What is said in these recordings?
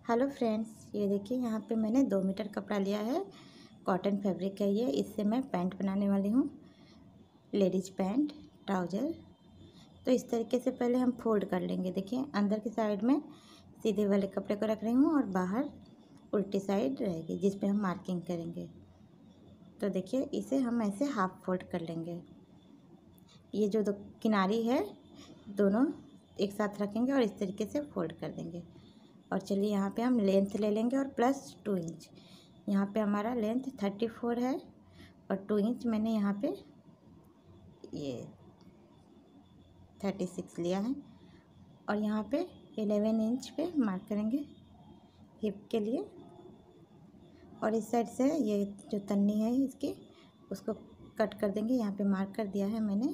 Hello friends, ये देखिए यहाँ पे मैंने 2 मीटर कपड़ा लिया है। कॉटन फैब्रिक है ये। इससे मैं पैंट बनाने वाली हूँ, लेडीज पैंट, ट्राउज़र। तो इस तरीके से पहले हम फोल्ड कर लेंगे। देखिए अंदर की साइड में सीधे वाले कपड़े को रख रही हूँ और बाहर उल्टी साइड रहेगी जिस पे हम मार्किंग करेंगे। तो देखिए इसे हम ऐसे हाफ फोल्ड कर लेंगे। ये जो दो किनारी है दोनों एक साथ रखेंगे और इस तरीके से फोल्ड कर देंगे। और चलिए यहाँ पे हम लेंथ ले लेंगे और प्लस 2 इंच। यहाँ पे हमारा लेंथ 34 है और 2 इंच मैंने यहाँ पे ये 36 लिया है। और यहाँ पे 11 इंच पे मार्क करेंगे हिप के लिए। और इस साइड से ये जो तन्नी है इसकी उसको कट कर देंगे। यहाँ पे मार्क कर दिया है मैंने।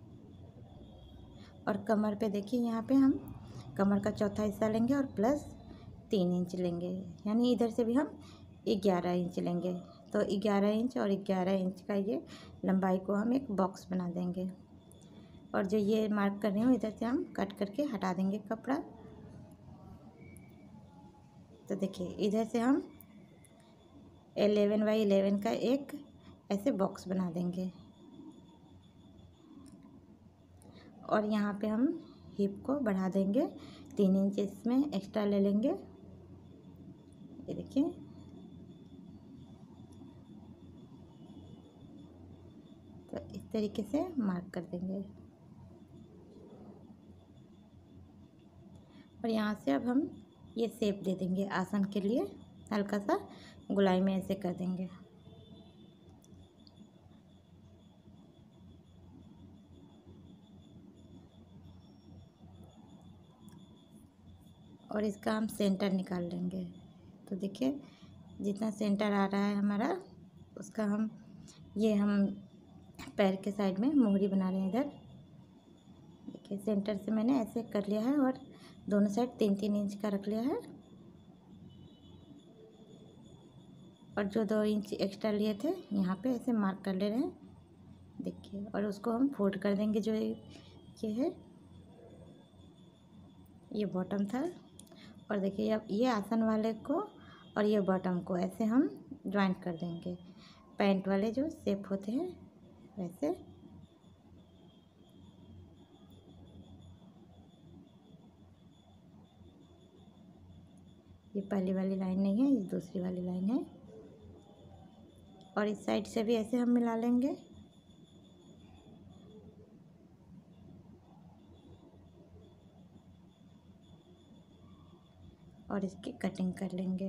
और कमर पे देखिए यहाँ पे हम कमर का चौथा हिस्सा लेंगे और प्लस 3 इंच लेंगे, यानी इधर से भी हम 11 इंच लेंगे। तो 11 इंच और 11 इंच का ये लंबाई को हम एक बॉक्स बना देंगे। और जो ये मार्क कर रही हूँ इधर से हम कट करके हटा देंगे कपड़ा। तो देखिए इधर से हम 11 बाई 11 का एक ऐसे बॉक्स बना देंगे। और यहाँ पे हम हिप को बढ़ा देंगे 3 इंच इसमें एक्स्ट्रा ले लेंगे। ये देखिए तो इस तरीके से मार्क कर देंगे। और यहाँ से अब हम ये शेप दे देंगे आसन के लिए। हल्का सा गोलाई में ऐसे कर देंगे। और इसका हम सेंटर निकाल लेंगे। तो देखिए जितना सेंटर आ रहा है हमारा उसका हम पैर के साइड में मोहरी बना रहे हैं। इधर देखिए सेंटर से मैंने ऐसे कर लिया है और दोनों साइड 3-3 इंच का रख लिया है। और जो 2 इंच एक्स्ट्रा लिए थे यहाँ पे ऐसे मार्क कर ले रहे हैं। देखिए और उसको हम फोल्ड कर देंगे। जो ये है ये बॉटम था। और देखिए अब ये आसन वाले को और ये बॉटम को ऐसे हम ज्वाइंट कर देंगे। पैंट वाले जो शेप होते हैं वैसे। ये पहली वाली लाइन नहीं है, ये दूसरी वाली लाइन है। और इस साइड से भी ऐसे हम मिला लेंगे। और इसकी कटिंग कर लेंगे।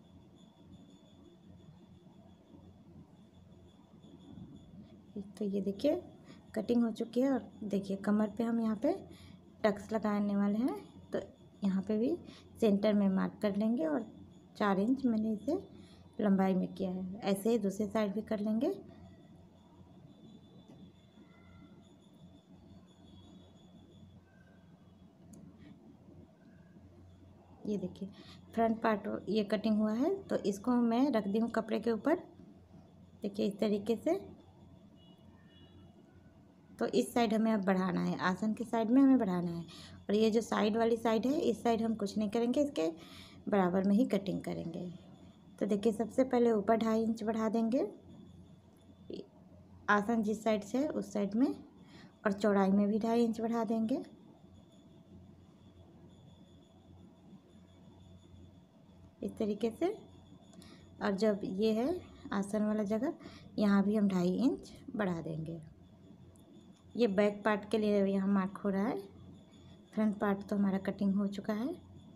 तो ये देखिए कटिंग हो चुकी है। और देखिए कमर पे हम यहाँ पे टक्स लगाने वाले हैं। तो यहाँ पे भी सेंटर में मार्क कर लेंगे। और 4 इंच मैंने इसे लंबाई में किया है। ऐसे ही दूसरी साइड भी कर लेंगे। ये देखिए फ्रंट पार्ट ये कटिंग हुआ है। तो इसको मैं रख दी हूँ कपड़े के ऊपर। देखिए इस तरीके से। तो इस साइड हमें अब बढ़ाना है, आसन की साइड में हमें बढ़ाना है। और ये जो साइड वाली साइड है इस साइड हम कुछ नहीं करेंगे, इसके बराबर में ही कटिंग करेंगे। तो देखिए सबसे पहले ऊपर 2.5 इंच बढ़ा देंगे आसन जिस साइड से है उस साइड में। और चौड़ाई में भी 2.5 इंच बढ़ा देंगे। इस तरीके से। और जब ये है आसन वाला जगह यहाँ भी हम 2.5 इंच बढ़ा देंगे। ये बैक पार्ट के लिए यहाँ मार्क हो रहा है। फ्रंट पार्ट तो हमारा कटिंग हो चुका है।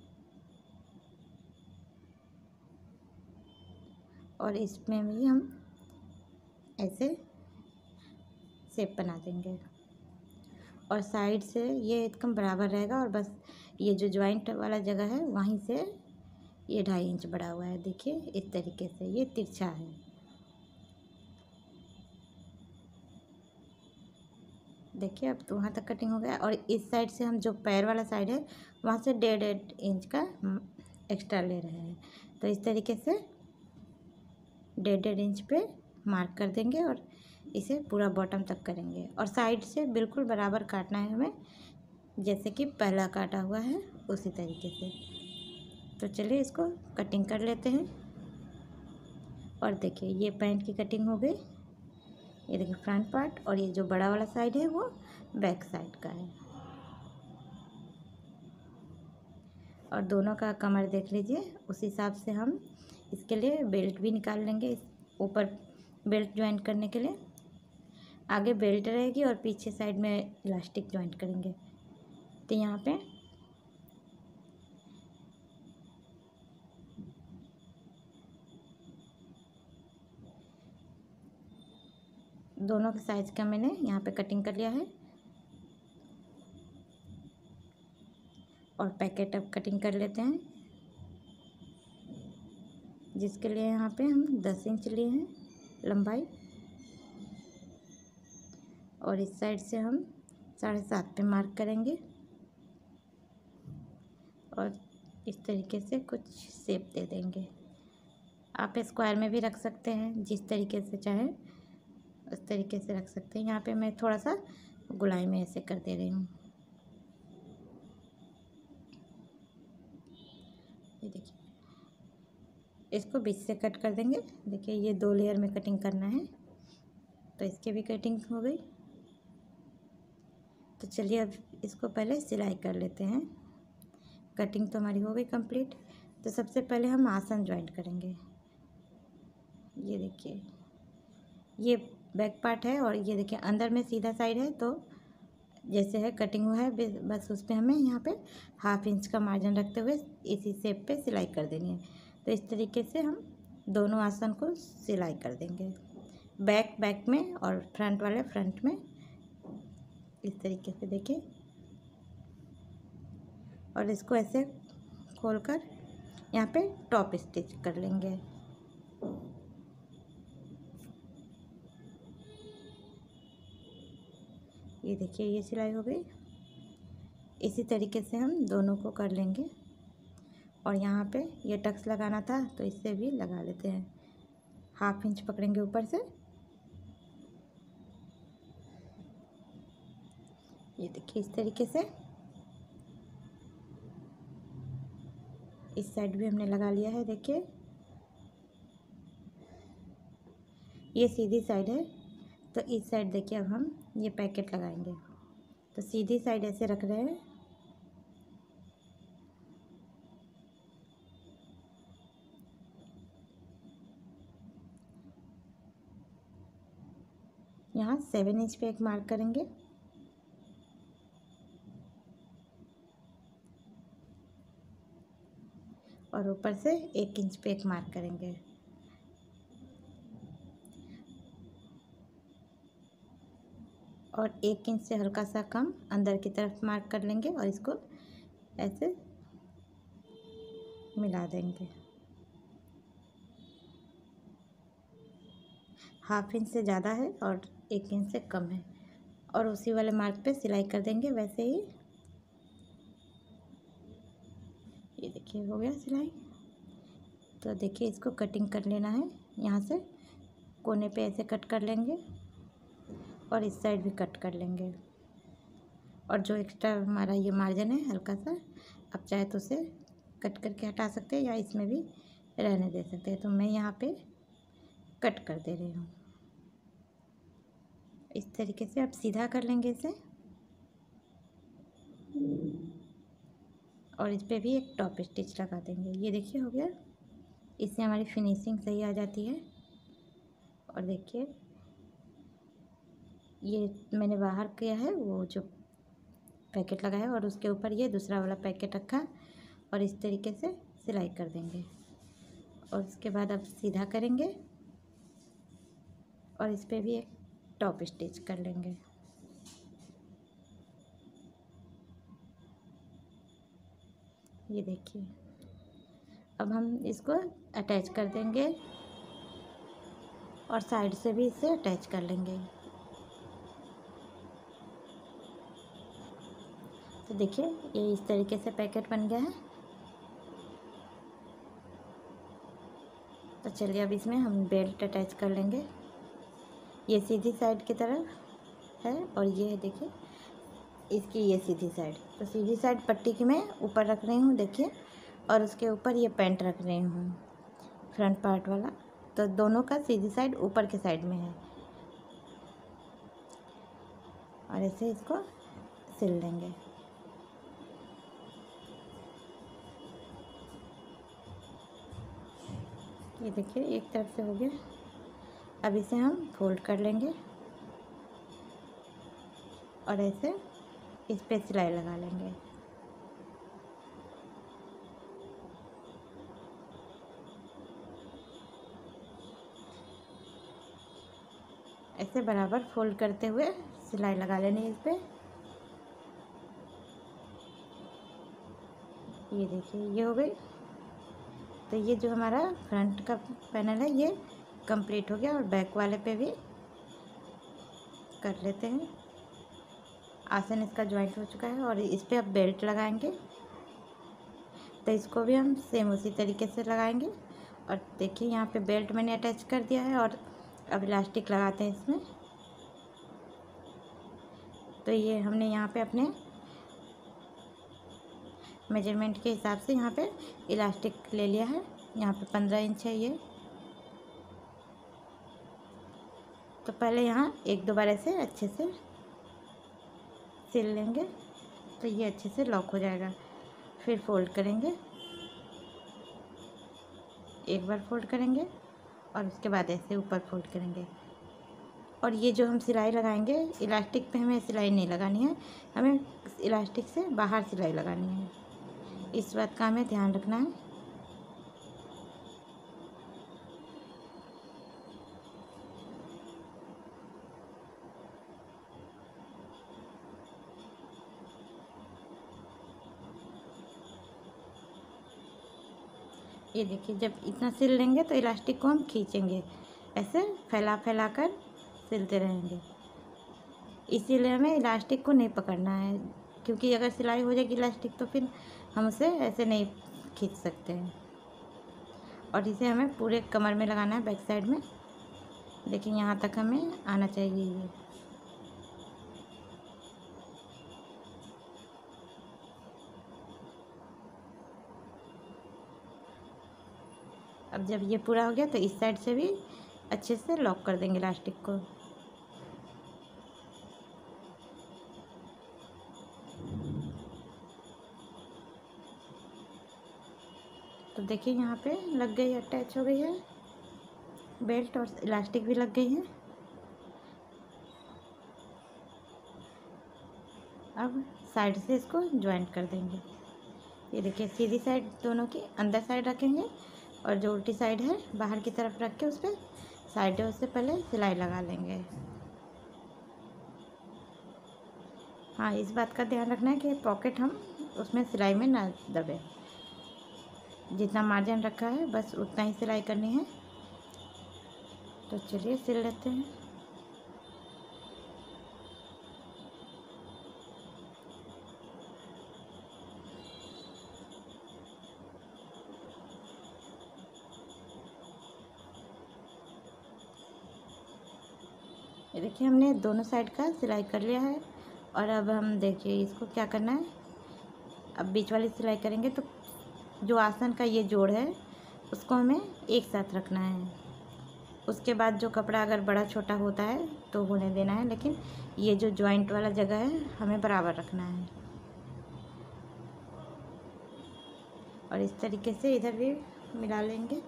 और इसमें भी हम ऐसे शेप बना देंगे। और साइड से ये एकदम बराबर रहेगा। और बस ये जो जॉइंट वाला जगह है वहीं से ये 2.5 इंच बढ़ा हुआ है। देखिए इस तरीके से ये तिरछा है। देखिए अब तो वहाँ तक कटिंग हो गया। और इस साइड से हम जो पैर वाला साइड है वहाँ से 1.5 इंच का एक्स्ट्रा ले रहे हैं। तो इस तरीके से 1.5 इंच पे मार्क कर देंगे और इसे पूरा बॉटम तक करेंगे। और साइड से बिल्कुल बराबर काटना है हमें, जैसे कि पहला काटा हुआ है उसी तरीके से। तो चलिए इसको कटिंग कर लेते हैं। और देखिए ये पैंट की कटिंग हो गई। ये देखिए फ्रंट पार्ट, और ये जो बड़ा वाला साइड है वो बैक साइड का है। और दोनों का कमर देख लीजिए, उस हिसाब से हम इसके लिए बेल्ट भी निकाल लेंगे। ऊपर बेल्ट ज्वाइंट करने के लिए आगे बेल्ट रहेगी और पीछे साइड में इलास्टिक ज्वाइंट करेंगे। तो यहाँ पे दोनों के साइज का मैंने यहाँ पे कटिंग कर लिया है। और पैकेट अब कटिंग कर लेते हैं, जिसके लिए यहाँ पे हम 10 इंच लिए हैं लंबाई। और इस साइड से हम 7.5 पे मार्क करेंगे। और इस तरीके से कुछ शेप दे देंगे। आप स्क्वायर में भी रख सकते हैं, जिस तरीके से चाहे उस तरीके से रख सकते हैं। यहाँ पे मैं थोड़ा सा गोलाई में ऐसे कर दे रही हूँ। ये देखिए, इसको बीच से कट कर देंगे। देखिए ये 2 लेयर में कटिंग करना है, तो इसके भी कटिंग हो गई। तो चलिए अब इसको पहले सिलाई कर लेते हैं। कटिंग तो हमारी हो गई कंप्लीट। तो सबसे पहले हम आसन ज्वाइंट करेंगे। ये देखिए ये बैक पार्ट है, और ये देखिए अंदर में सीधा साइड है, तो जैसे है कटिंग हुआ है बस उस पर हमें यहाँ पे 1/2 इंच का मार्जिन रखते हुए इसी शेप पे सिलाई कर देनी है। तो इस तरीके से हम दोनों आसन को सिलाई कर देंगे, बैक में और फ्रंट वाले फ्रंट में, इस तरीके से देखिए। और इसको ऐसे खोलकर यहाँ पे टॉप स्टिच कर लेंगे। ये देखिए ये सिलाई हो गई। इसी तरीके से हम दोनों को कर लेंगे। और यहाँ पे ये टक्स लगाना था, तो इससे भी लगा लेते हैं। 1/2 इंच पकड़ेंगे ऊपर से। ये देखिए इस तरीके से इस साइड भी हमने लगा लिया है। देखिए ये सीधी साइड है, तो इस साइड देखिए अब हम ये पैकेट लगाएंगे। तो सीधी साइड ऐसे रख रहे हैं। यहाँ 7 इंच पे एक मार्क करेंगे। और ऊपर से 1 इंच पे एक मार्क करेंगे। और 1 इंच से हल्का सा कम अंदर की तरफ मार्क कर लेंगे, और इसको ऐसे मिला देंगे। 1/2 इंच से ज़्यादा है और 1 इंच से कम है, और उसी वाले मार्क पे सिलाई कर देंगे वैसे ही। ये देखिए हो गया सिलाई। तो देखिए इसको कटिंग कर लेना है। यहाँ से कोने पे ऐसे कट कर लेंगे, और इस साइड भी कट कर लेंगे। और जो एक्स्ट्रा हमारा ये मार्जिन है हल्का सा, आप चाहे तो उसे कट करके हटा सकते हैं, या इसमें भी रहने दे सकते हैं। तो मैं यहाँ पे कट कर दे रही हूँ। इस तरीके से आप सीधा कर लेंगे इसे। और इस पे भी एक टॉप स्टिच लगा देंगे। ये देखिए हो गया। इससे हमारी फिनिशिंग सही आ जाती है। और देखिए ये मैंने बाहर किया है वो जो पैकेट लगा है, और उसके ऊपर ये दूसरा वाला पैकेट रखा, और इस तरीके से सिलाई कर देंगे। और उसके बाद अब सीधा करेंगे, और इस पे भी एक टॉप स्टिच कर लेंगे। ये देखिए अब हम इसको अटैच कर देंगे, और साइड से भी इसे अटैच कर लेंगे। तो देखिए ये इस तरीके से पैकेट बन गया है। तो चलिए अब इसमें हम बेल्ट अटैच कर लेंगे। ये सीधी साइड की तरफ है, और ये है देखिए इसकी ये सीधी साइड। तो सीधी साइड पट्टी की मैं ऊपर रख रही हूँ देखिए, और उसके ऊपर ये पैंट रख रही हूँ फ्रंट पार्ट वाला। तो दोनों का सीधी साइड ऊपर के साइड में है और ऐसे इसको सिल लेंगे। ये देखिए एक तरफ से हो गया। अब इसे हम फोल्ड कर लेंगे और ऐसे इस पे सिलाई लगा लेंगे। ऐसे बराबर फोल्ड करते हुए सिलाई लगा लेनी है इस पे। ये देखिए ये हो गई। तो ये जो हमारा फ्रंट का पैनल है ये कंप्लीट हो गया और बैक वाले पे भी कर लेते हैं। आसन इसका जॉइंट हो चुका है और इस पे अब बेल्ट लगाएंगे। तो इसको भी हम सेम उसी तरीके से लगाएंगे। और देखिए यहाँ पे बेल्ट मैंने अटैच कर दिया है और अब इलास्टिक लगाते हैं इसमें। तो ये हमने यहाँ पे अपने मेजरमेंट के हिसाब से यहाँ पे इलास्टिक ले लिया है। यहाँ पे 15 इंच है ये। तो पहले यहाँ एक दो बार ऐसे अच्छे से सिल लेंगे तो ये अच्छे से लॉक हो जाएगा। फिर फोल्ड करेंगे, एक बार फोल्ड करेंगे और उसके बाद ऐसे ऊपर फोल्ड करेंगे। और ये जो हम सिलाई लगाएंगे इलास्टिक पे हमें सिलाई नहीं लगानी है, हमें इलास्टिक से बाहर सिलाई लगानी है। इस बात का हमें ध्यान रखना है। ये देखिए जब इतना सिल लेंगे तो इलास्टिक को हम खींचेंगे, ऐसे फैला फैला कर सिलते रहेंगे। इसीलिए हमें इलास्टिक को नहीं पकड़ना है, क्योंकि अगर सिलाई हो जाएगी इलास्टिक तो फिर हम उसे ऐसे नहीं खींच सकते हैं। और इसे हमें पूरे कमर में लगाना है, बैक साइड में। देखिए यहाँ तक हमें आना चाहिए ये। अब जब ये पूरा हो गया तो इस साइड से भी अच्छे से लॉक कर देंगे इलास्टिक को। तो देखिए यहाँ पे लग गई, अटैच हो गई है बेल्ट और इलास्टिक भी लग गई है। अब साइड से इसको ज्वाइंट कर देंगे। ये देखिए सीधी साइड दोनों की अंदर साइड रखेंगे और जो उल्टी साइड है बाहर की तरफ रख के उस पर साइडों से पहले सिलाई लगा लेंगे। हाँ, इस बात का ध्यान रखना है कि पॉकेट हम उसमें सिलाई में ना दबे। जितना मार्जिन रखा है बस उतना ही सिलाई करनी है। तो चलिए सिल लेते हैं। ये देखिए हमने दोनों साइड का सिलाई कर लिया है। और अब हम देखिए इसको क्या करना है, अब बीच वाली सिलाई करेंगे। तो जो आसन का ये जोड़ है उसको हमें एक साथ रखना है। उसके बाद जो कपड़ा अगर बड़ा छोटा होता है तो होने देना है, लेकिन ये जो जॉइंट वाला जगह है हमें बराबर रखना है। और इस तरीके से इधर भी मिला लेंगे।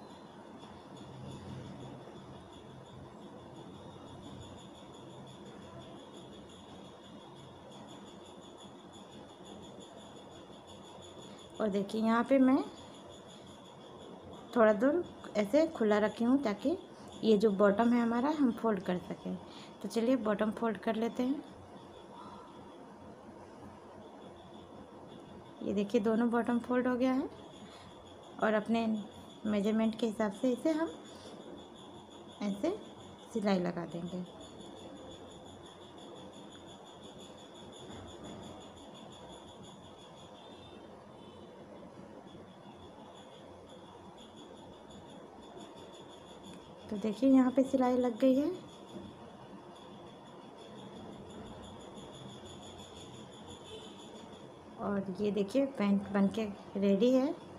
और देखिए यहाँ पे मैं थोड़ा दूर ऐसे खुला रखी हूँ ताकि ये जो बॉटम है हमारा हम फोल्ड कर सकें। तो चलिए बॉटम फोल्ड कर लेते हैं। ये देखिए दोनों बॉटम फोल्ड हो गया है और अपने मेजरमेंट के हिसाब से इसे हम ऐसे सिलाई लगा देंगे। तो देखिए यहाँ पे सिलाई लग गई है। और ये देखिए पैंट बनके रेडी है।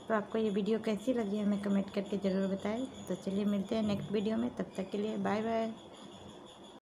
तो आपको ये वीडियो कैसी लगी हमें कमेंट करके ज़रूर बताएं। तो चलिए मिलते हैं नेक्स्ट वीडियो में, तब तक के लिए बाय बाय।